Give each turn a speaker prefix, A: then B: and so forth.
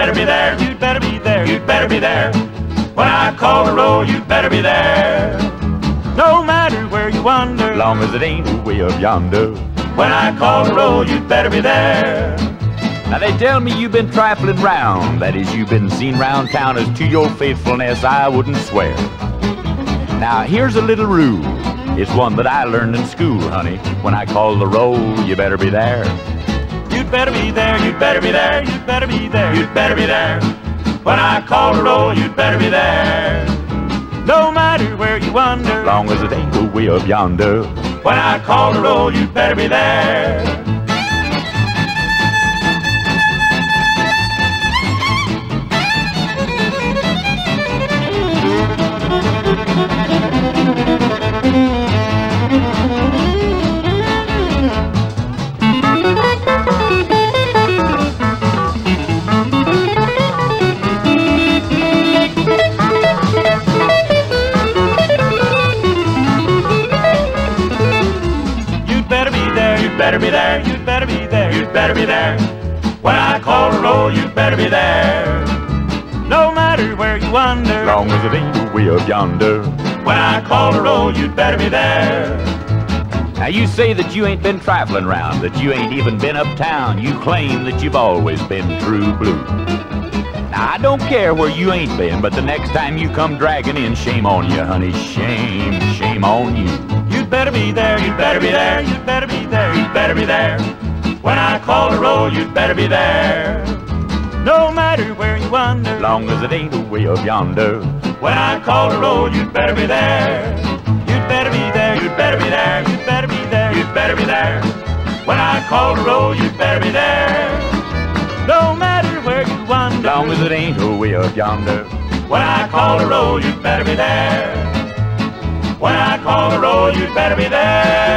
A: better be there. You'd better be there. You'd better be there. When I call the roll, you'd better be there. No matter where you wander,
B: long as it ain't way up yonder.
A: When I call the roll, you'd better be there.
B: Now they tell me you've been trifling round, that is, you've been seen round town. As to your faithfulness I wouldn't swear. Now here's a little rule, it's one that I learned in school, honey. When I call the roll, you better be there.
A: You'd better be there, you'd better be there, you'd better be there, you'd better be there. When I call the roll, you'd better be there. No matter where you wander,
B: long as it ain't way up yonder.
A: When I call the roll, you'd better be there. You'd better be there, you'd better be there, you'd better be there, you'd better be there. When I call the roll, you'd better be there. No matter where you wander,
B: long as it ain't way up yonder.
A: When I call the roll, you'd better be there.
B: Now you say that you ain't been trifling round, that you ain't even been uptown. You claim that you've always been true blue. Now I don't care where you ain't been, but the next time you come dragging in, shame on you, honey, shame, shame on you.
A: You'd better be there, you'd better be there, you'd better be there, you'd better be there. When I call the roll, you'd better be there. No matter where you wander,
B: long as it ain't way up yonder.
A: When I call the roll, you'd better be there. You'd better be there, you'd better be there, you'd better be there, you'd better be there. When I call the roll, you'd better be there. No matter where you wander,
B: long as it ain't way up yonder.
A: When I call the roll, you'd better be there. When I call the roll, you'd better be there.